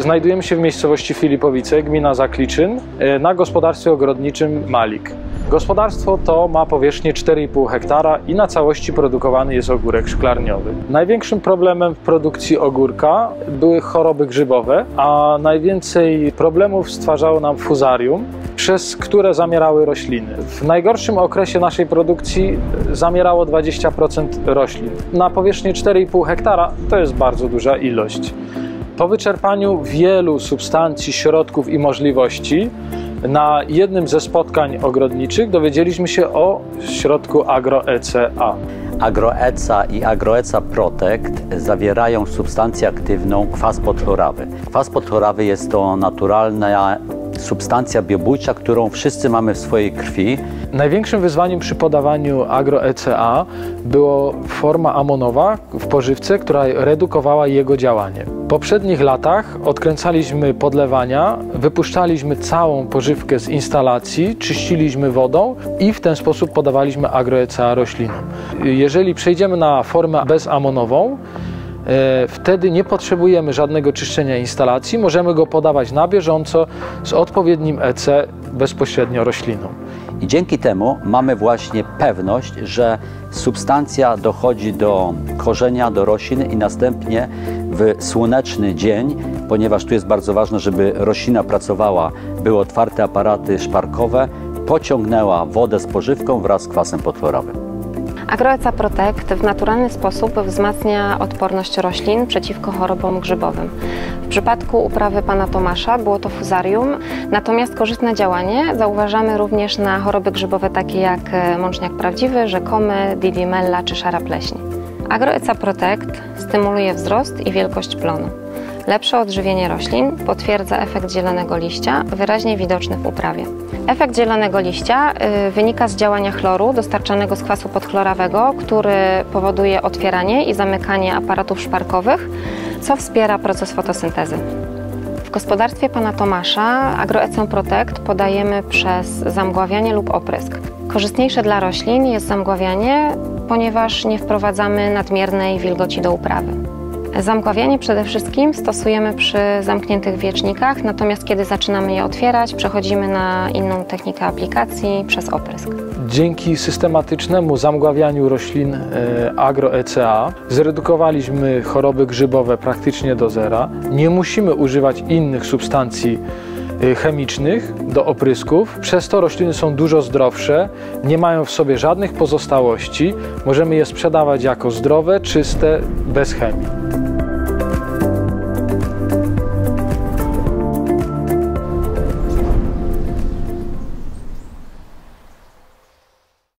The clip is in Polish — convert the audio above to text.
Znajdujemy się w miejscowości Filipowice, gmina Zakliczyn, na gospodarstwie ogrodniczym Malik. Gospodarstwo to ma powierzchnię 4,5 hektara i na całości produkowany jest ogórek szklarniowy. Największym problemem w produkcji ogórka były choroby grzybowe, a najwięcej problemów stwarzało nam fuzarium, przez które zamierały rośliny. W najgorszym okresie naszej produkcji zamierało 20% roślin. Na powierzchnię 4,5 hektara to jest bardzo duża ilość. Po wyczerpaniu wielu substancji, środków i możliwości na jednym ze spotkań ogrodniczych dowiedzieliśmy się o środku Agro-ECA. Agro-ECA i Agro-ECA Protect zawierają substancję aktywną kwas podchlorawy. Kwas podchlorawy jest to naturalna substancja biobójcza, którą wszyscy mamy w swojej krwi. Największym wyzwaniem przy podawaniu Agro-ECA była forma amonowa w pożywce, która redukowała jego działanie. W poprzednich latach odkręcaliśmy podlewania, wypuszczaliśmy całą pożywkę z instalacji, czyściliśmy wodą i w ten sposób podawaliśmy Agro-ECA roślinom. Jeżeli przejdziemy na formę bezamonową, wtedy nie potrzebujemy żadnego czyszczenia instalacji, możemy go podawać na bieżąco z odpowiednim EC bezpośrednio roślinom. I dzięki temu mamy właśnie pewność, że substancja dochodzi do korzenia, do roślin i następnie w słoneczny dzień, ponieważ tu jest bardzo ważne, żeby roślina pracowała, były otwarte aparaty szparkowe, pociągnęła wodę z pożywką wraz z kwasem podchlorowym. Agro-ECA Protect w naturalny sposób wzmacnia odporność roślin przeciwko chorobom grzybowym. W przypadku uprawy pana Tomasza było to fuzarium, natomiast korzystne działanie zauważamy również na choroby grzybowe takie jak mączniak prawdziwy, rzekomy, didimella czy szara pleśń. Agro-ECA Protect stymuluje wzrost i wielkość plonu. Lepsze odżywienie roślin potwierdza efekt zielonego liścia, wyraźnie widoczny w uprawie. Efekt zielonego liścia wynika z działania chloru dostarczanego z kwasu podchlorawego, który powoduje otwieranie i zamykanie aparatów szparkowych, co wspiera proces fotosyntezy. W gospodarstwie pana Tomasza Agro-ECA Protect podajemy przez zamgławianie lub oprysk. Korzystniejsze dla roślin jest zamgławianie, ponieważ nie wprowadzamy nadmiernej wilgoci do uprawy. Zamgławianie przede wszystkim stosujemy przy zamkniętych wiecznikach, natomiast kiedy zaczynamy je otwierać, przechodzimy na inną technikę aplikacji przez oprysk. Dzięki systematycznemu zamgławianiu roślin Agro-ECA zredukowaliśmy choroby grzybowe praktycznie do zera. Nie musimy używać innych substancji chemicznych do oprysków, przez to rośliny są dużo zdrowsze, nie mają w sobie żadnych pozostałości, możemy je sprzedawać jako zdrowe, czyste, bez chemii.